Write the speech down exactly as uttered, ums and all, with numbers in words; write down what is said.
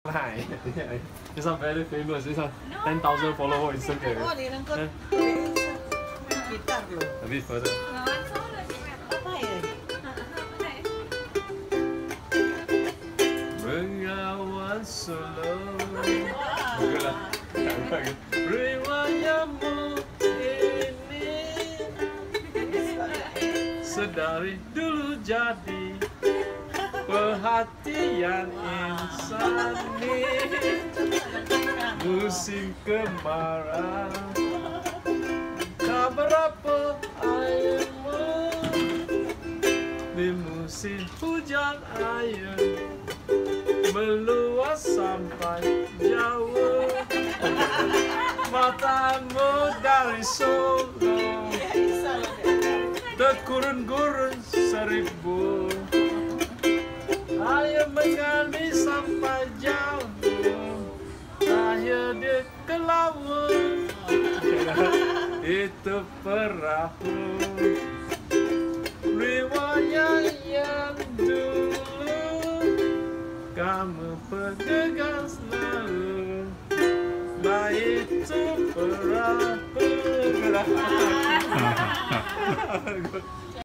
Hi, this one very famous. This one ten thousand followers in Instagram. Oh, dia nak kau gitar lo. A bit further. Apa ya? Bengawan Solo. Bagus lah. Riwayatmu ini sedari dulu jadi perhatian insani. Musim kemarau tak berapa airmu, di musim hujan air meluas sampai jauh. Matamu dari Solo terkurun-gurun seribu, air mengalir sampai jauh, akhir dia ke laut. Itu perahu riwayat yang dulu kamu pegang selalu. Nah itu perahu.